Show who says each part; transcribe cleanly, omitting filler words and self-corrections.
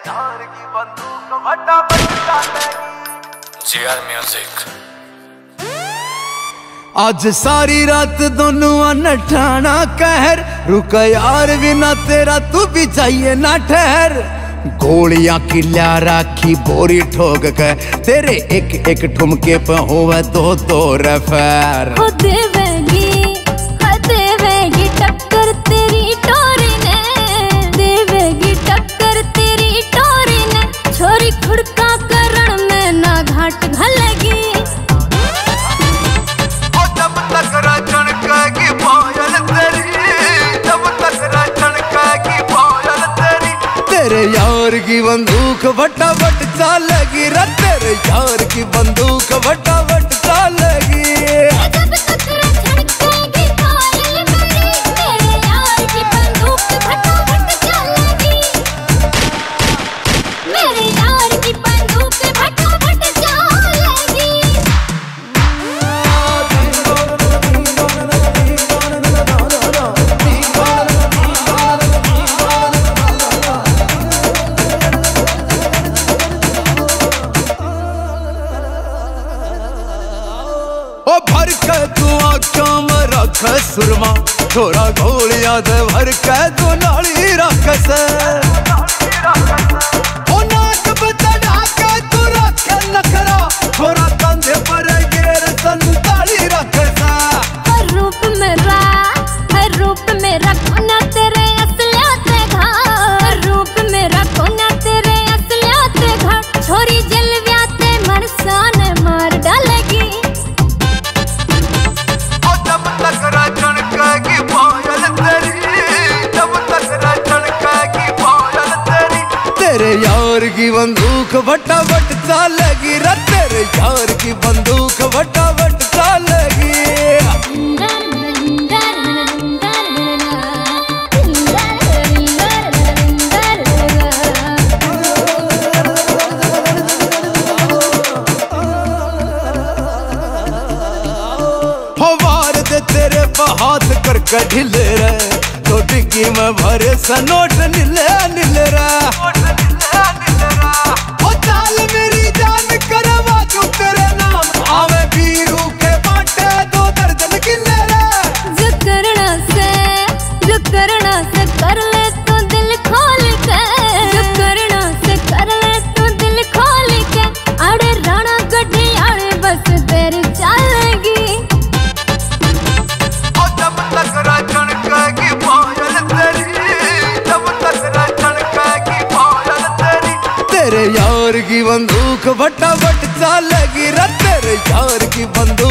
Speaker 1: यार की बंदूक फटाफट चलेगी।
Speaker 2: GR music.
Speaker 3: आज सारी रात दोनों नठाना कहर, रुक यार बिना तेरा तू भी चाहिए ना ठहर। गोलियां की ल्या राखी बोरी ठोक के, तेरे एक एक ठुमके पे होवे दो दो रफेर।
Speaker 4: देवेगी टक्कर तेरी टोरी ने, देवेगी टक्कर तेरी टोरी ने। छोरी खुड़का करण में ना घाट घलेगी।
Speaker 1: जब तक चणकेगी पायल तेरी, जब तक चणकेगी पायल तेरी।
Speaker 3: तेरे यार की बंदूक फटाफट चलेगी रे, तेरे यार की बंदूक फटाफट चलेगी। भर के तू आँखों में रख सुरमा, थोड़ा गोलियां दे भर के तू नाली रख से। ओ नाक पे चढ़ा के तू रख नखरा, थोड़ा कंधे पर गिर संताली रख से।
Speaker 4: हर रूप मेरा कोना तेरे असलियत घा, हर रूप मेरा कोना तेरे असलियत घा। छोरी जलव्याते मरसाने मार डालेगी।
Speaker 1: चणकेगी पायल तेरी, जब तक चणकेगी पायल तेरी।
Speaker 3: तेरे यार की बंदूक फटाफट चलेगी रे, तेरे यार की बंदूक फटाफट चलेगी। तेरे हाथ करके ढिले रे, तो डिग्गी में भरे सनोट नीले नीले रे। ओ चाल मेरी जान करवा दूं तेरे नाम, आवे बीरू के बाटे 2 दर्जन किले रे।
Speaker 4: जो करना से कर ले तो दिल खोल के, जो करना से कर ले तो दिल खोल के। आड़े राणा गड्ढे आड़े बस तेरी चलेगी।
Speaker 1: चणकेगी पायल तेरी, जब तक चणकेगी पायल तेरी।
Speaker 3: तेरे यार की बंदूक फटाफट चलेगी रे, तेरे यार की बंदूक